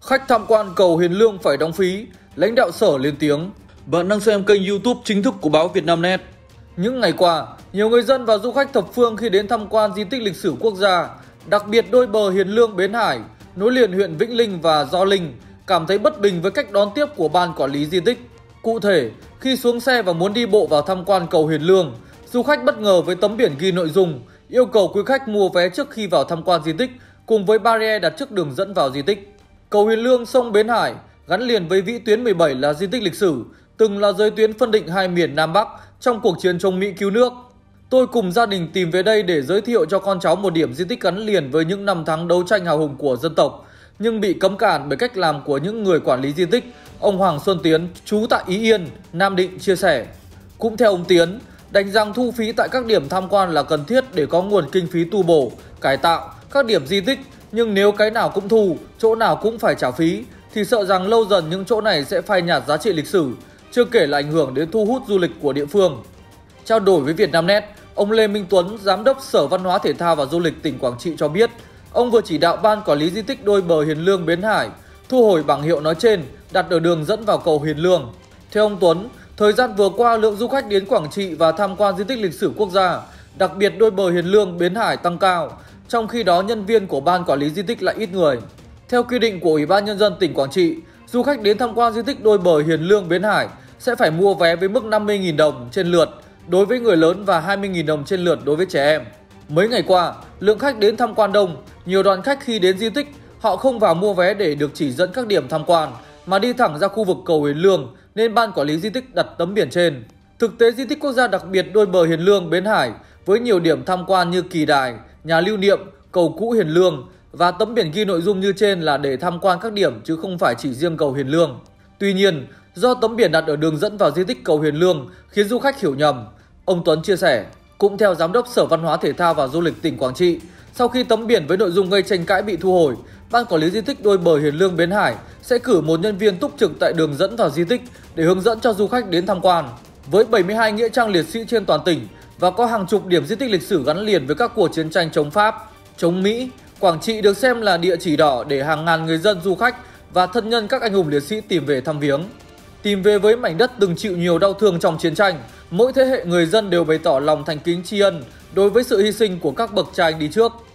Khách tham quan cầu Hiền Lương phải đóng phí, lãnh đạo sở lên tiếng. Bạn đang xem kênh YouTube chính thức của báo Vietnamnet. Những ngày qua, nhiều người dân và du khách thập phương khi đến tham quan di tích lịch sử quốc gia, đặc biệt đôi bờ Hiền Lương Bến Hải, nối liền huyện Vĩnh Linh và Gio Linh, cảm thấy bất bình với cách đón tiếp của ban quản lý di tích. Cụ thể, khi xuống xe và muốn đi bộ vào tham quan cầu Hiền Lương, du khách bất ngờ với tấm biển ghi nội dung yêu cầu quý khách mua vé trước khi vào tham quan di tích, cùng với barrier đặt trước đường dẫn vào di tích. Cầu Hiền Lương sông Bến Hải gắn liền với vĩ tuyến 17 là di tích lịch sử, từng là giới tuyến phân định hai miền Nam Bắc trong cuộc chiến chống Mỹ cứu nước. Tôi cùng gia đình tìm về đây để giới thiệu cho con cháu một điểm di tích gắn liền với những năm tháng đấu tranh hào hùng của dân tộc, nhưng bị cấm cản bởi cách làm của những người quản lý di tích. Ông Hoàng Xuân Tiến, trú tại Ý Yên, Nam Định chia sẻ. Cũng theo ông Tiến, đánh rằng thu phí tại các điểm tham quan là cần thiết để có nguồn kinh phí tu bổ, cải tạo các điểm di tích, nhưng nếu cái nào cũng thu, chỗ nào cũng phải trả phí, thì sợ rằng lâu dần những chỗ này sẽ phai nhạt giá trị lịch sử, chưa kể là ảnh hưởng đến thu hút du lịch của địa phương. Trao đổi với Vietnamnet, ông Lê Minh Tuấn, Giám đốc Sở Văn hóa Thể thao và Du lịch tỉnh Quảng Trị cho biết, ông vừa chỉ đạo ban quản lý di tích đôi bờ Hiền Lương Bến Hải thu hồi bảng hiệu nói trên đặt ở đường dẫn vào cầu Hiền Lương. Theo ông Tuấn, thời gian vừa qua lượng du khách đến Quảng Trị và tham quan di tích lịch sử quốc gia, đặc biệt đôi bờ Hiền Lương Bến Hải tăng cao, trong khi đó nhân viên của ban quản lý di tích lại ít người. Theo quy định của Ủy ban Nhân dân tỉnh Quảng Trị, du khách đến tham quan di tích đôi bờ Hiền Lương Bến Hải sẽ phải mua vé với mức 50.000 đồng trên lượt đối với người lớn và 20.000 đồng trên lượt đối với trẻ em. Mấy ngày qua, lượng khách đến tham quan đông, nhiều đoàn khách khi đến di tích, họ không vào mua vé để được chỉ dẫn các điểm tham quan, mà đi thẳng ra khu vực cầu Hiền Lương, nên ban quản lý di tích đặt tấm biển trên. Thực tế di tích quốc gia đặc biệt đôi bờ Hiền Lương Bến Hải với nhiều điểm tham quan như kỳ đài, nhà lưu niệm, cầu cũ Hiền Lương và tấm biển ghi nội dung như trên là để tham quan các điểm chứ không phải chỉ riêng cầu Hiền Lương. Tuy nhiên, do tấm biển đặt ở đường dẫn vào di tích cầu Hiền Lương khiến du khách hiểu nhầm. Ông Tuấn chia sẻ, cũng theo Giám đốc Sở Văn hóa Thể thao và Du lịch tỉnh Quảng Trị, sau khi tấm biển với nội dung gây tranh cãi bị thu hồi, ban quản lý di tích đôi bờ Hiền Lương Bến Hải sẽ cử một nhân viên túc trực tại đường dẫn vào di tích để hướng dẫn cho du khách đến tham quan. Với 72 nghĩa trang liệt sĩ trên toàn tỉnh và có hàng chục điểm di tích lịch sử gắn liền với các cuộc chiến tranh chống Pháp, chống Mỹ, Quảng Trị được xem là địa chỉ đỏ để hàng ngàn người dân, du khách và thân nhân các anh hùng liệt sĩ tìm về thăm viếng. Tìm về với mảnh đất từng chịu nhiều đau thương trong chiến tranh, mỗi thế hệ người dân đều bày tỏ lòng thành kính tri ân đối với sự hy sinh của các bậc cha anh đi trước.